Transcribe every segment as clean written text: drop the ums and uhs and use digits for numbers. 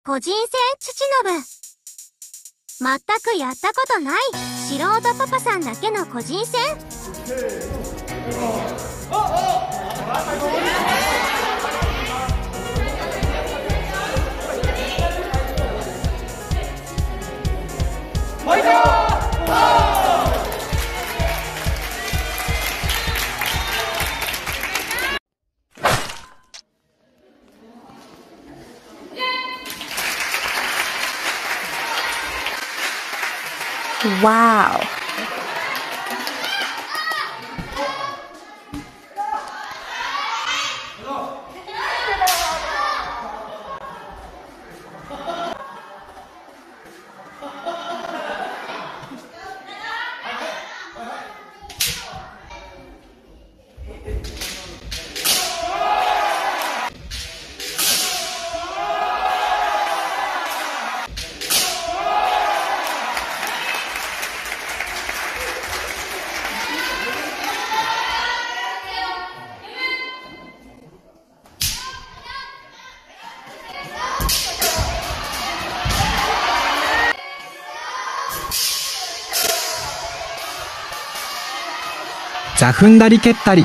個人戦父信。全くやったことない素人パパさんだけの個人戦。 Wow. じゃ踏んだり蹴ったり。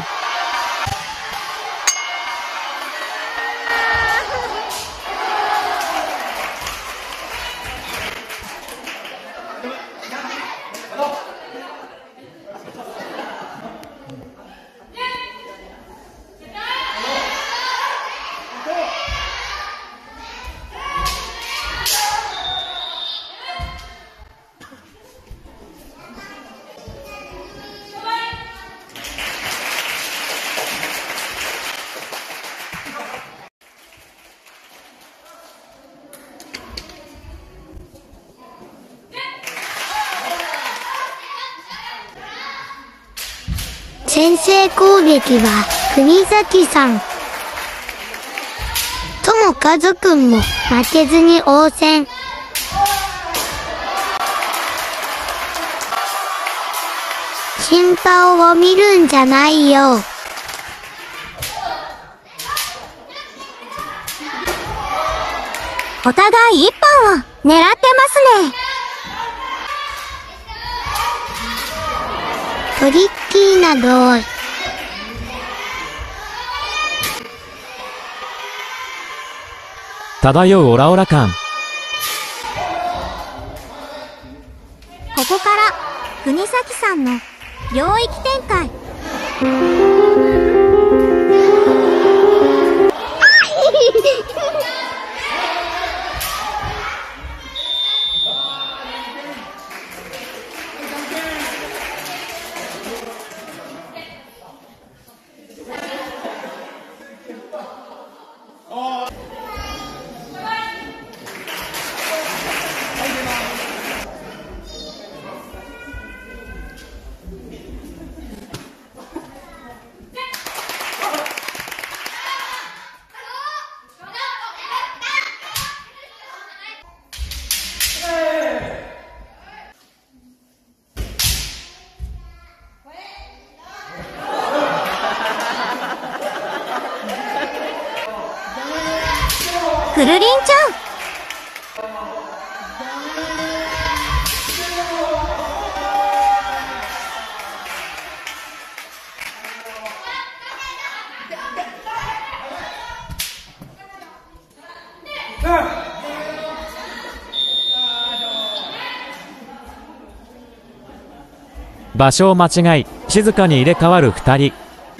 先制攻撃は国崎さん。友和くんも負けずに応戦。審判を見るんじゃないよ。 お互い一本を狙ってますね。 トリッキーな同意。 漂うオラオラ感。 ここから国崎さんの領域展開。くるりんちゃん。 場所を間違い、静かに入れ替わる2人。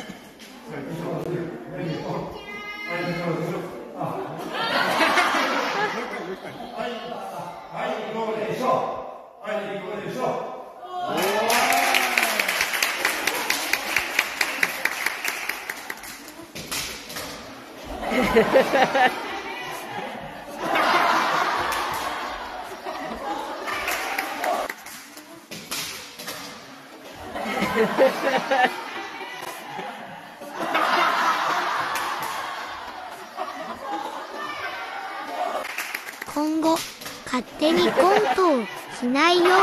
今後勝手にコントをしないように。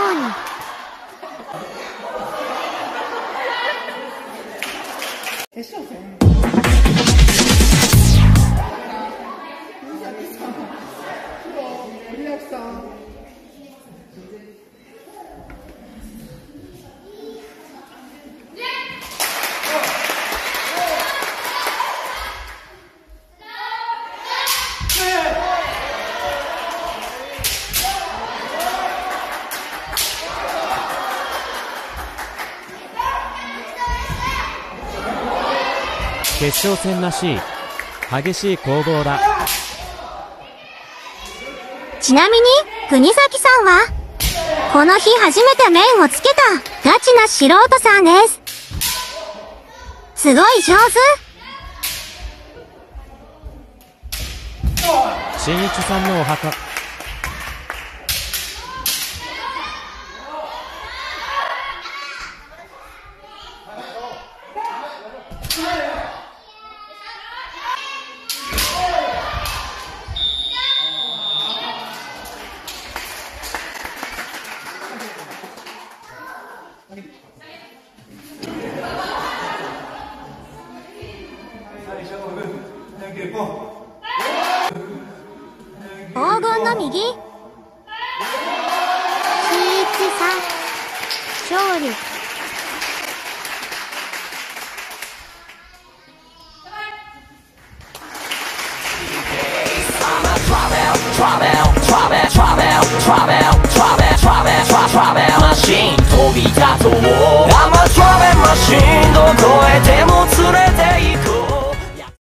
決勝戦らしい激しい攻防だ。 ちなみに、国崎さんは、この日初めて面をつけた、ガチな素人さんです。すごい上手。 新一さんのお墓。 黄金の右。 新一さん、勝利。 マシン飛び立とう。I'm a travel machine どこへでも連れ